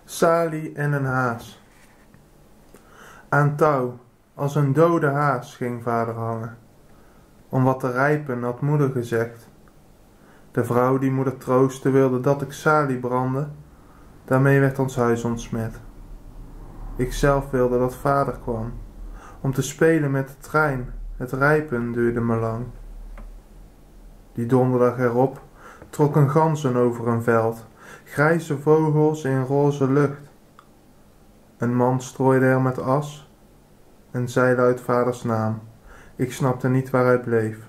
Sali en een haas. Aan touw, als een dode haas, ging vader hangen. Om wat te rijpen had moeder gezegd. De vrouw die moeder troostte wilde dat ik Sali brandde. Daarmee werd ons huis ontsmet. Ik zelf wilde dat vader kwam, om te spelen met de trein. Het rijpen duurde me lang. Die donderdag erop trokken ganzen over een veld, grijze vogels in roze lucht. Een man strooide er met as en zei luid vaders naam. Ik snapte niet waar hij bleef.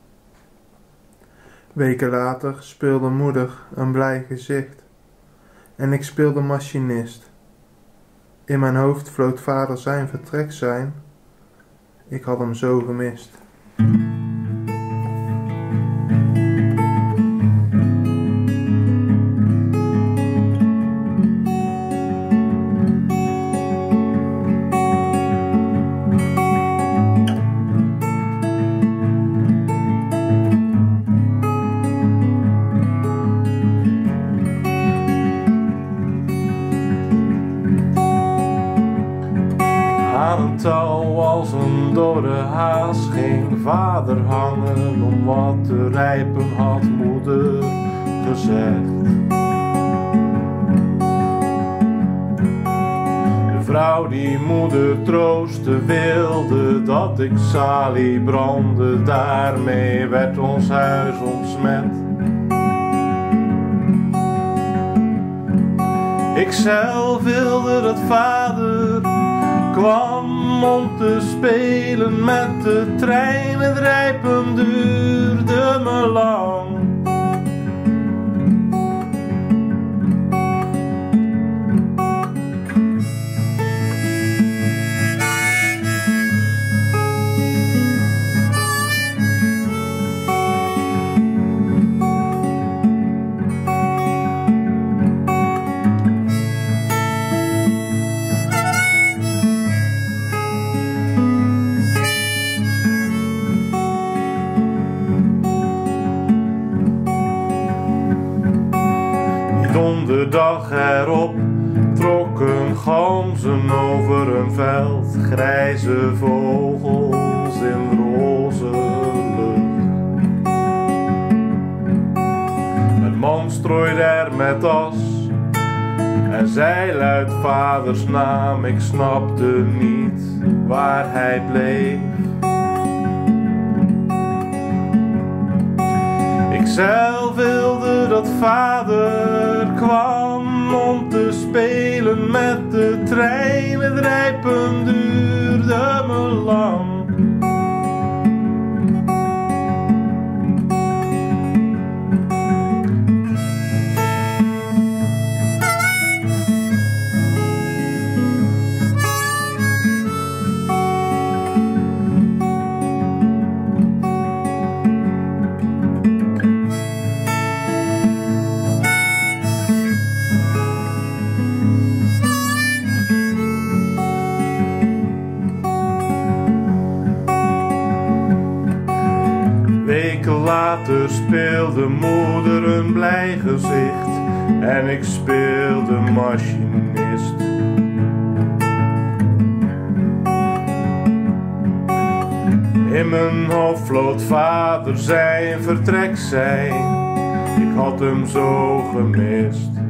Weken later speelde moeder een blij gezicht en ik speelde machinist. In mijn hoofd vloot vader zijn vertrek zijn. Ik had hem zo gemist. Aan een touw als een dode haas ging vader hangen, om wat te rijpen had moeder gezegd. De vrouw die moeder troostte wilde dat ik Sali brandde, daarmee werd ons huis ontsmet. Ik zelf wilde dat vader kwam om te spelen met de trein, het rijpen duurde me lang. Donderdag erop trokken ganzen over een veld, grijze vogels in roze lucht. Een man strooide er met as en zei luid vaders naam. Ik snapte niet waar hij bleef. Ik zelf wilde dat vader kwam om te spelen met de trein, het rijpen duurde me lang. Weken later speelde moeder een blij gezicht en ik speelde machinist. In mijn hoofd vloot vader zijn vertrek zijn, ik had hem zo gemist.